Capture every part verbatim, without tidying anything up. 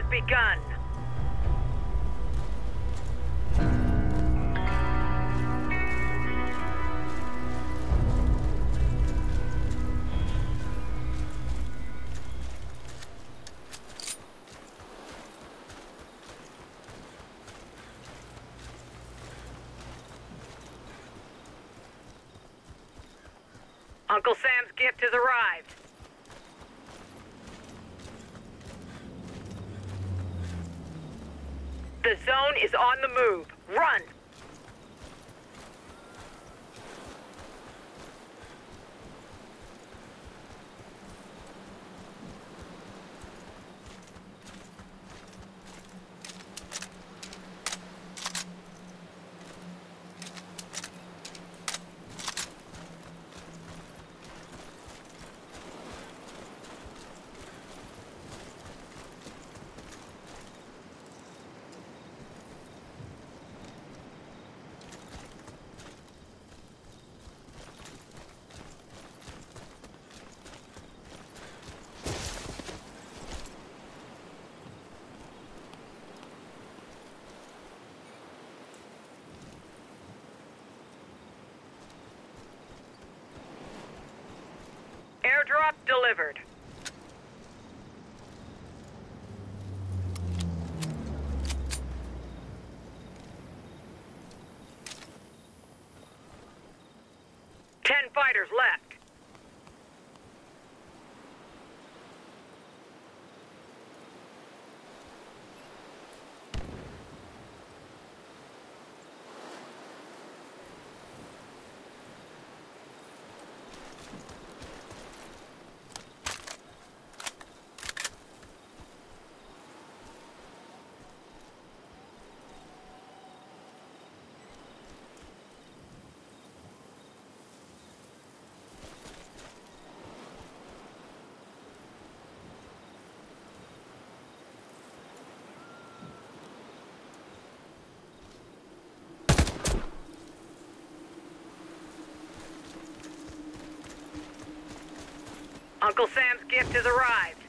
begun. Uncle Sam's gift has arrived. The zone is on the move. Run! Airdrop delivered. Ten fighters left. Uncle Sam's gift has arrived.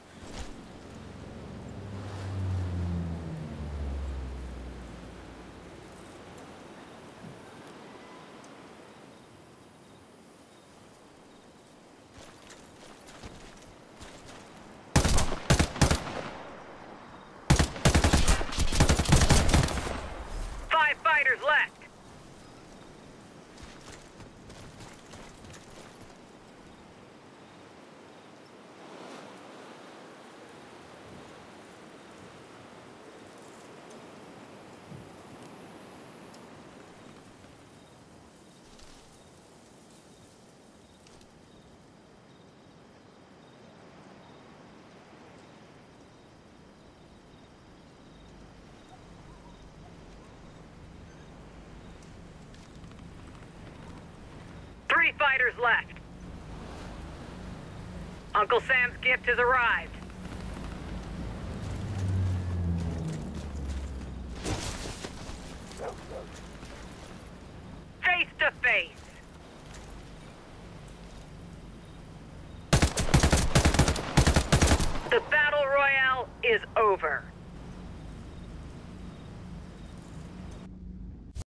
Five fighters left. Three fighters left. Uncle Sam's gift has arrived. Face to face. The battle royale is over.